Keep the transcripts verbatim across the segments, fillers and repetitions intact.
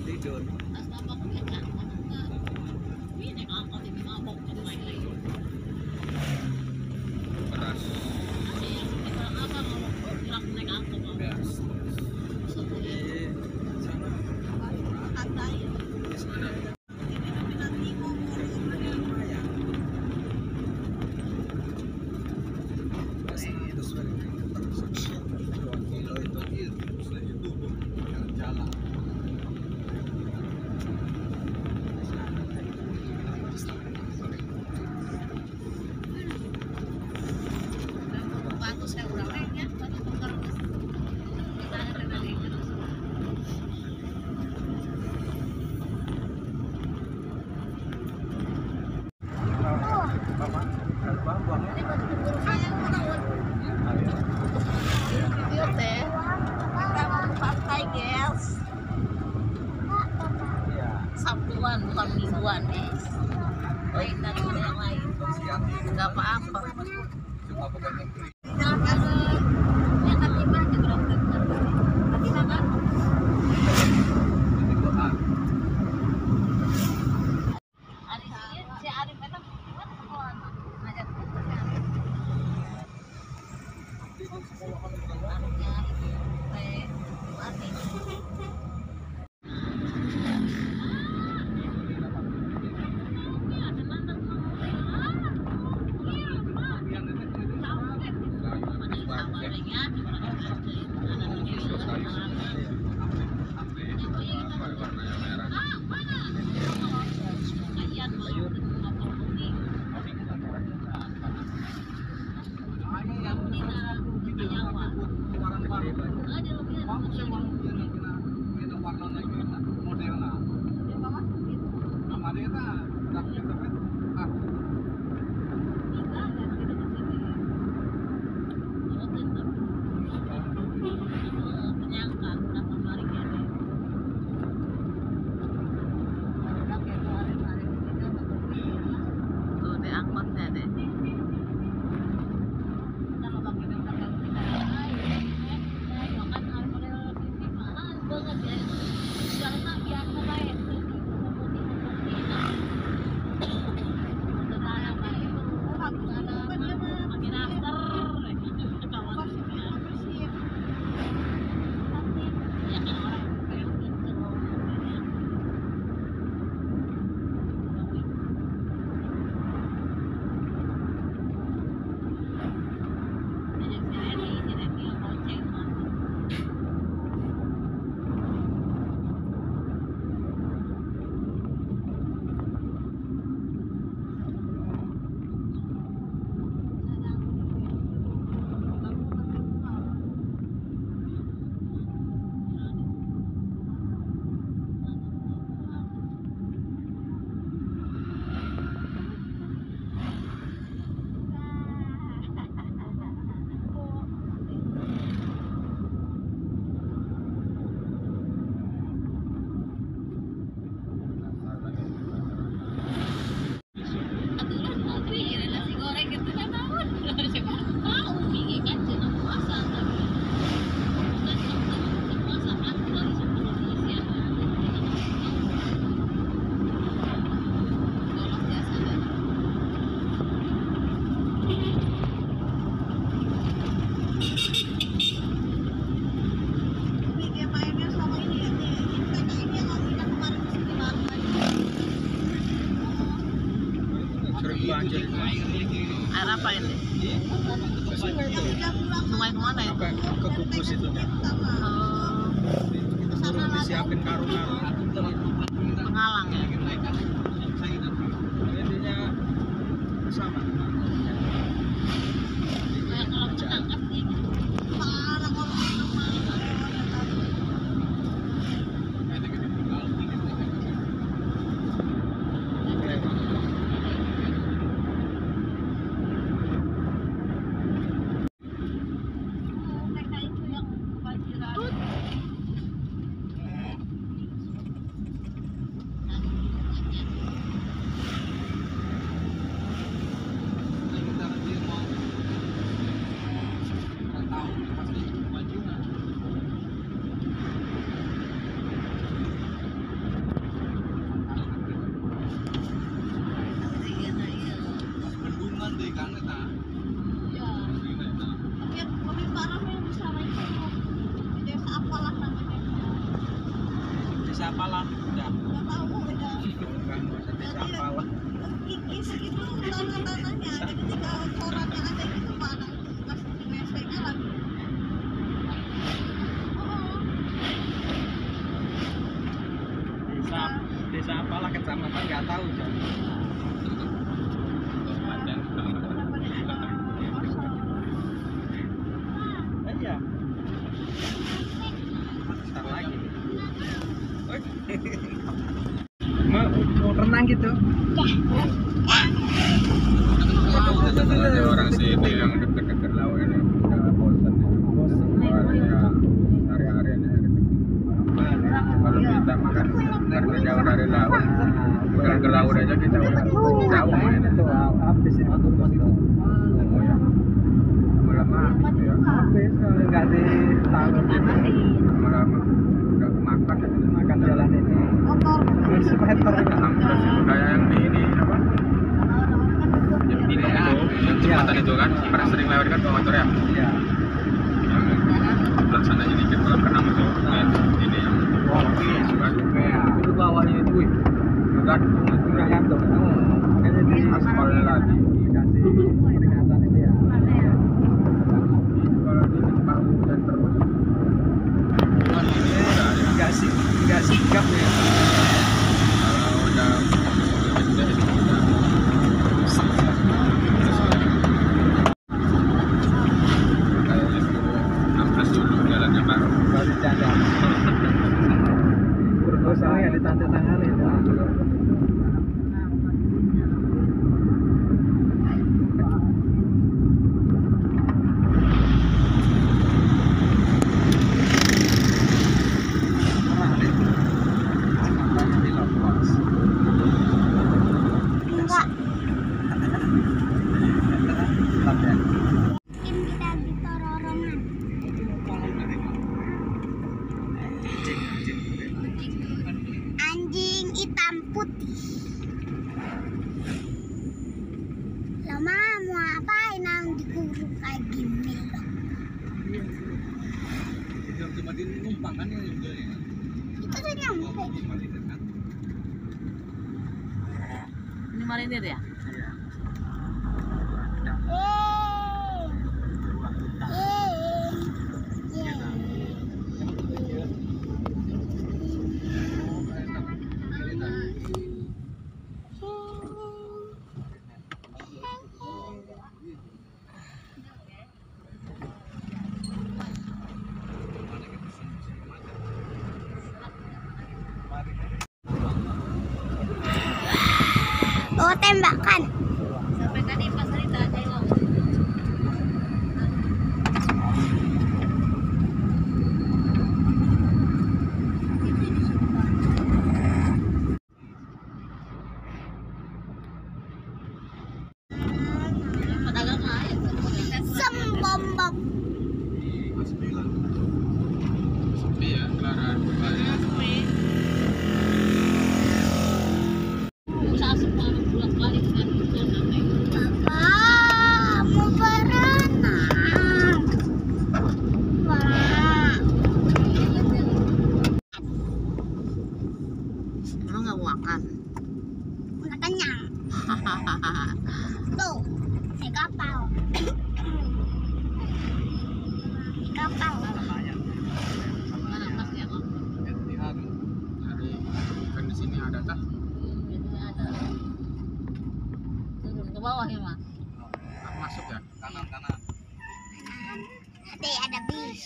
tidur. Keras. Sabtuan bukan mingguan nih. Lain daripada yang lain. Enggak apa-apa. Yang ketiga aja berangkat. Ketiga kan? Hari ini si Arif itu gimana sekolah? Ngajak ke Arif. Arifnya Arif Mati. Air apa ini? Sungai itu. Sungai kemana ya? Ke, ke Kubus itu. Oh, Kita suruh disiapin karung-karung penghalang ya? Intinya sama. Kayak kalau ketangkap sih. desa apalah udah. Nggak tahu udah. Bukan masa desa apalah. Kikis gitu tanah-tanahnya. Jadi ketika korannya ada gitu mana bekas W C-nya lagi. Oh, Desa desa apalah kecamatan nggak tahu Jan. Iya. Ntar lagi. Mau mau renang gitu? Ada orang sini yang dekat-dekat laut ini udah bosan bosan hari-hari ini kalau kita makan karena jauh dari laut bukan ke laut aja kita udah jauh main Itu habis ini waktu pas itu. lama-lama habis ya Habis nggak ditahu lama-lama udah makan makan jalan ini. motor. Semeter terus itu kayak yang di ini apa yang di ini itu yang jembatan itu kan pada sering lewat kan bawa motor ya Iya. yang sebelah sana jadi kita kolam renang itu yang ini yang Wah, ini suka juga ya. Itu bawahnya itu, wih. bukan Udah ngantuk. Makanya di aspalnya lagi dikasih peringatan itu ya. kalau di Jepang hujan terus Nggak sih, nggak sigap ya. kalau udah udah itu udah rusak kayak itu ambles dulu jalannya baru Baru jalan. Berusaha ya ditanda-tangani itu. Pernah deh. Kecepatannya di Labuan. Enggak. Tetap ya. Mungkin kita di tororongan. Anjing, anjing. Anjing hitam putih. Lama mau apain nang dikurung kayak gini loh. Itu cuma di numpang kan ini juga ya. Itu udah nyampe. Ini marinir ya? Iya. Yeay. Yeay. Oh, tembakan. Sampai tadi pas hari tadi lo. Pedagang air. Sembombom. sepi ya kelaran Usaha semua bulan balik kan udah sampai. Papa, mau berenang. Wah. Emang nggak mau makan? Udah kenyang. Tuh, di kapal. Di kapal. Mana masnya kok? dari kan di sini ada tah Itu ada. Turun ke bawah ya mas. masuk ya Kanan, kanan. Nanti ada bis.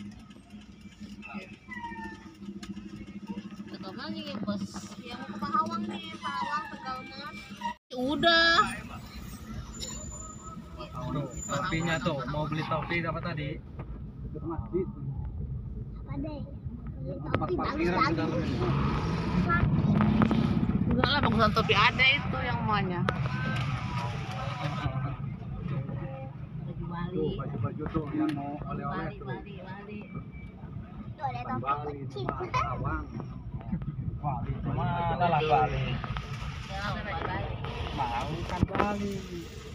Ke mana ya bos? Yang mau ke Pahawang nih, Pahawang Tegal Mas. Udah. Tuh, topinya tuh, mau beli topi apa tadi? Masjid. Apa deh? Tempat Topi bagus parkiran di lagi. dalamnya. Enggak lah bagusan topi ada itu yang mana? Ada di Bali. Tuh, baju-baju tuh yang mau oleh-oleh Bali, tuh. Bali, Bali. Tuh ada Bukan topi Bali, kecil. cuma Karawang. Bali, mana lah Bali? Ya, Bali. Mau kan Bali.